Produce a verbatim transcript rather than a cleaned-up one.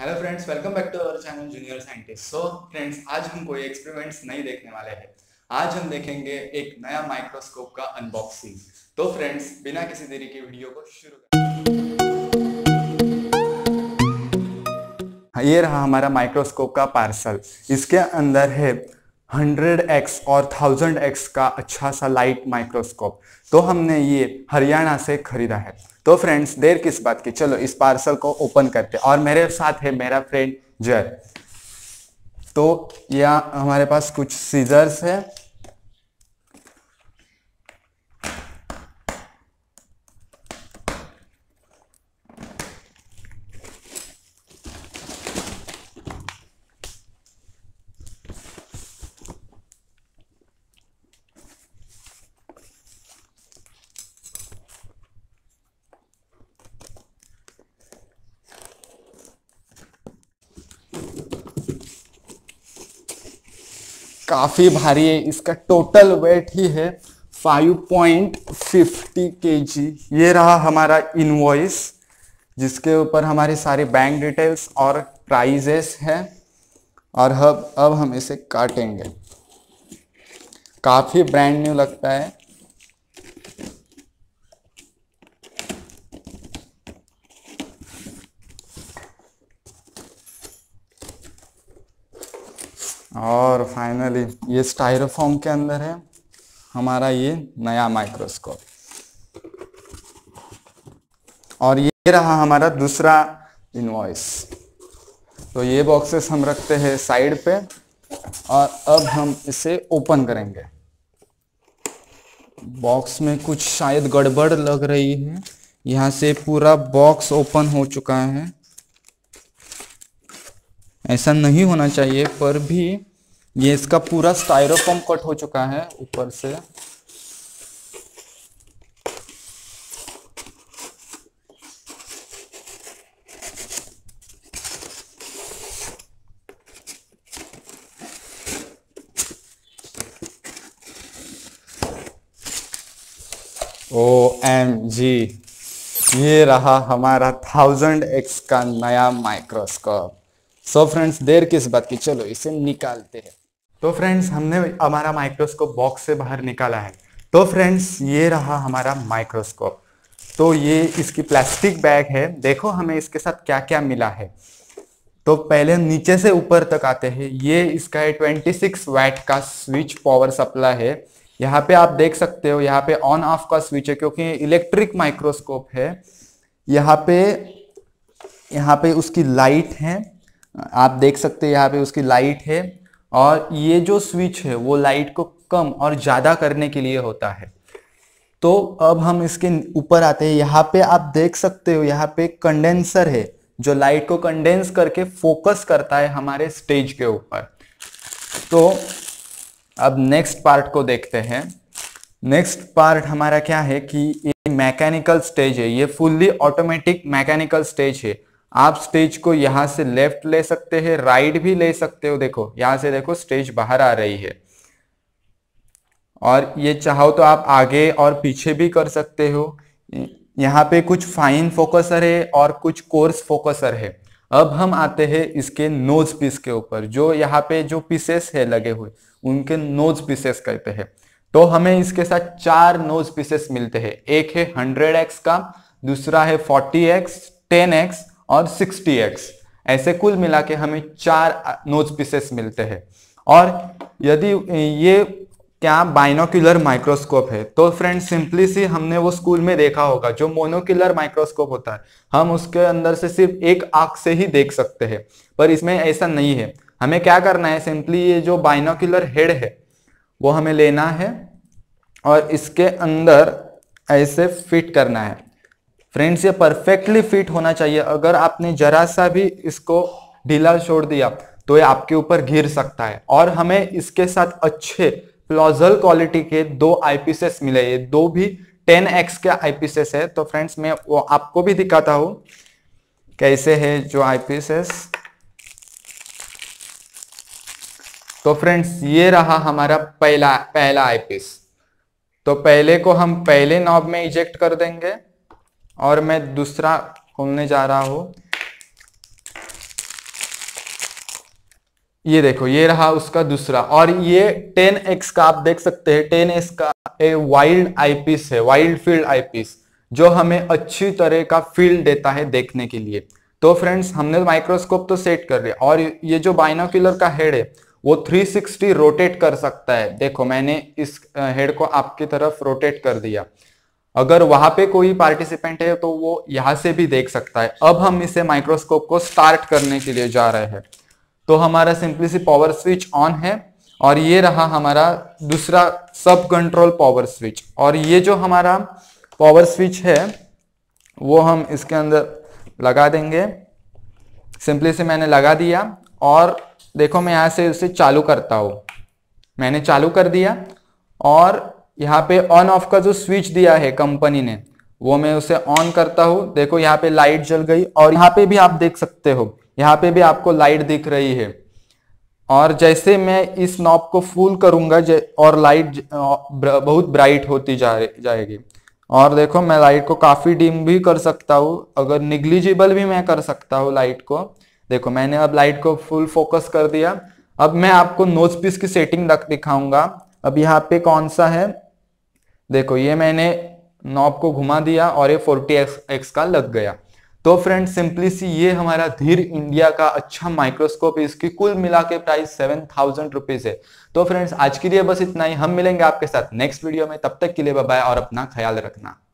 Hello friends, welcome back to our channel junior scientist. So friends, आज हम कोई experiments नहीं देखने वाले हैं। आज हम देखेंगे एक नया माइक्रोस्कोप का अनबॉक्सिंग। तो फ्रेंड्स, बिना किसी देरी के वीडियो को शुरू करें। ये रहा हमारा माइक्रोस्कोप का पार्सल। इसके अंदर है हंड्रेड एक्स और थाउजेंड एक्स का अच्छा सा लाइट माइक्रोस्कोप। तो हमने ये हरियाणा से खरीदा है। तो फ्रेंड्स, देर किस बात की, चलो इस पार्सल को ओपन करते हैं। और मेरे साथ है मेरा फ्रेंड जय। तो यहाँ हमारे पास कुछ सीजर्स है। काफी भारी है, इसका टोटल वेट ही है फाइव पॉइंट फिफ्टी केजी। ये रहा हमारा इनवॉइस, जिसके ऊपर हमारी सारी बैंक डिटेल्स और प्राइजेस है। और अब अब हम इसे काटेंगे। काफी ब्रांड न्यू लगता है। और फाइनली ये स्टाइरोफॉर्म के अंदर है हमारा ये नया माइक्रोस्कोप। और ये रहा हमारा दूसरा इनवॉइस। तो ये बॉक्सेस हम रखते हैं साइड पे। और अब हम इसे ओपन करेंगे। बॉक्स में कुछ शायद गड़बड़ लग रही है। यहाँ से पूरा बॉक्स ओपन हो चुका है। ऐसा नहीं होना चाहिए, पर भी ये इसका पूरा स्टाइरोफॉर्म कट हो चुका है ऊपर से। ओ एम जी, ये रहा हमारा थाउजेंड एक्स का नया माइक्रोस्कोप। सो फ्रेंड्स, देर किस बात की, चलो इसे निकालते हैं। तो फ्रेंड्स, हमने हमारा माइक्रोस्कोप बॉक्स से बाहर निकाला है। तो फ्रेंड्स, ये रहा हमारा माइक्रोस्कोप। तो ये इसकी प्लास्टिक बैग है। देखो हमें इसके साथ क्या क्या मिला है। तो पहले नीचे से ऊपर तक आते हैं। ये इसका है ट्वेंटी सिक्स वैट का स्विच पावर सप्लाई है। यहाँ पे आप देख सकते हो, यहाँ पे ऑन ऑफ का स्विच है, क्योंकि इलेक्ट्रिक माइक्रोस्कोप है। यहाँ पे यहाँ पे उसकी लाइट है, आप देख सकते हैं। यहाँ पे उसकी लाइट है। और ये जो स्विच है वो लाइट को कम और ज्यादा करने के लिए होता है। तो अब हम इसके ऊपर आते हैं। यहाँ पे आप देख सकते हो, यहाँ पे कंडेंसर है जो लाइट को कंडेंस करके फोकस करता है हमारे स्टेज के ऊपर। तो अब नेक्स्ट पार्ट को देखते हैं। नेक्स्ट पार्ट हमारा क्या है कि ये मैकेनिकल स्टेज है। ये फुल्ली ऑटोमेटिक मैकेनिकल स्टेज है। आप स्टेज को यहाँ से लेफ्ट ले सकते हैं, राइट भी ले सकते हो। देखो यहाँ से, देखो स्टेज बाहर आ रही है। और ये चाहो तो आप आगे और पीछे भी कर सकते हो। यहाँ पे कुछ फाइन फोकसर है और कुछ कोर्स फोकसर है। अब हम आते हैं इसके नोज पीस के ऊपर। जो यहाँ पे जो पीसेस है लगे हुए, उनके नोज पीसेस कहते हैं। तो हमें इसके साथ चार नोज पीसेस मिलते हैं। एक है हंड्रेड एक्स का, दूसरा है फोर्टी एक्स, टेन एक्स और सिक्सटी एक्स। ऐसे कुल मिला के हमें चार नोज पीसेस मिलते हैं। और यदि ये क्या बाइनोक्यूलर माइक्रोस्कोप है, तो फ्रेंड्स सिंपली सी हमने वो स्कूल में देखा होगा, जो मोनोक्यूलर माइक्रोस्कोप होता है, हम उसके अंदर से सिर्फ एक आंख से ही देख सकते हैं। पर इसमें ऐसा नहीं है। हमें क्या करना है, सिंपली ये जो बाइनोक्यूलर हेड है वो हमें लेना है और इसके अंदर ऐसे फिट करना है। फ्रेंड्स, ये परफेक्टली फिट होना चाहिए। अगर आपने जरा सा भी इसको ढीला छोड़ दिया तो ये आपके ऊपर गिर सकता है। और हमें इसके साथ अच्छे प्लॉजल क्वालिटी के दो आईपीसेस मिले। ये दो भी टेन एक्स के आईपीसेस है। तो फ्रेंड्स, मैं वो आपको भी दिखाता हूं कैसे है जो आईपीसेस। तो फ्रेंड्स, ये रहा हमारा पहला पहला आईपीस। तो पहले को हम पहले नॉब में इजेक्ट कर देंगे और मैं दूसरा खोलने जा रहा हूं। ये देखो, ये रहा उसका दूसरा, और ये टेन एक्स का आप देख सकते हैं, टेन एक्स का ए वाइल्ड आईपीस है, वाइल्ड फील्ड आईपीस, जो हमें अच्छी तरह का फील्ड देता है देखने के लिए। तो फ्रेंड्स, हमने माइक्रोस्कोप तो सेट कर लिया, और ये जो बाइनोक्यूलर का हेड है वो थ्री सिक्सटी रोटेट कर सकता है। देखो, मैंने इस हेड को आपकी तरफ रोटेट कर दिया। अगर वहां पे कोई पार्टिसिपेंट है तो वो यहां से भी देख सकता है। अब हम इसे माइक्रोस्कोप को स्टार्ट करने के लिए जा रहे हैं। तो हमारा simply see power switch on है, और ये रहा हमारा दूसरा सब कंट्रोल पावर स्विच। और ये जो हमारा पावर स्विच है वो हम इसके अंदर लगा देंगे। सिंपली से मैंने लगा दिया, और देखो मैं यहां से उसे चालू करता हूं। मैंने चालू कर दिया, और यहाँ पे ऑन ऑफ का जो स्विच दिया है कंपनी ने, वो मैं उसे ऑन करता हूँ। देखो यहाँ पे लाइट जल गई, और यहाँ पे भी आप देख सकते हो, यहाँ पे भी आपको लाइट दिख रही है। और जैसे मैं इस नॉब को फुल करूंगा और लाइट बहुत ब्राइट होती जा जाएगी। और देखो, मैं लाइट को काफी डिम भी कर सकता हूँ, अगर निग्लिजिबल भी मैं कर सकता हूँ लाइट को। देखो, मैंने अब लाइट को फुल फोकस कर दिया। अब मैं आपको नोज पीस की सेटिंग दिखाऊंगा। अब यहाँ पे कौन सा है, देखो ये मैंने नॉब को घुमा दिया और ये फोर्टी एक्स का लग गया। तो फ्रेंड, सिंपली सी ये हमारा धीर इंडिया का अच्छा माइक्रोस्कोप है। इसकी कुल मिला के प्राइस सेवन थाउजेंड रुपीज है। तो फ्रेंड्स, आज के लिए बस इतना ही। हम मिलेंगे आपके साथ नेक्स्ट वीडियो में, तब तक के लिए बाय बाय, और अपना ख्याल रखना।